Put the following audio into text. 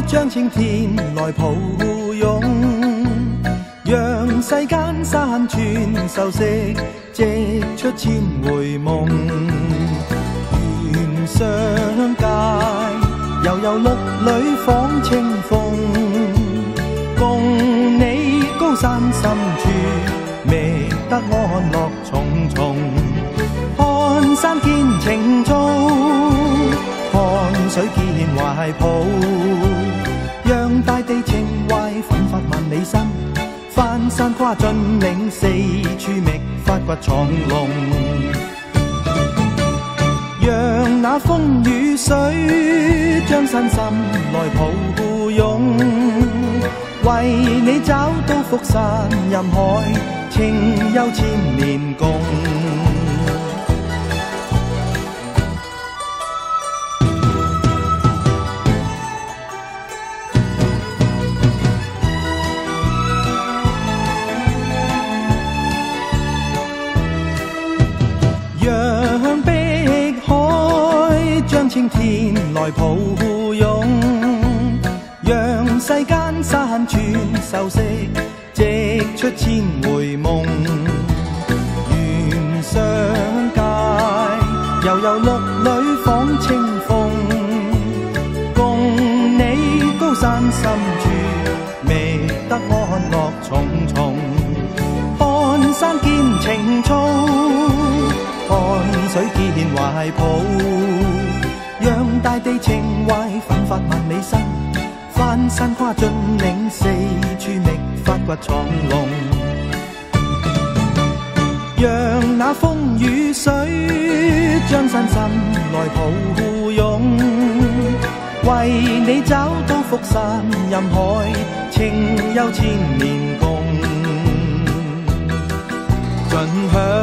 將青天來抱擁，讓世間山川秀色織出千回夢。願相界悠悠綠裏訪清風，共你高山深處覓得安樂重重。看山見情操，看水見懷抱，讓大地情懷奮發萬里山，翻山跨峻嶺，四處覓發掘藏龍。讓那風雨水將身心來抱擁，為你找到福山任海，情有千年共。讓碧海將青天來抱擁，讓世間山川秀色織出千回夢。願相界悠悠綠裏訪清風，共你高山深處覓得安樂重重。看山見情操，看水見懷抱，讓大地情懷奮發萬里山，翻山跨峻嶺，四處覓發掘藏龍。讓那風雨水將身心來抱擁，為你找到福山任海，情有千年共。盡享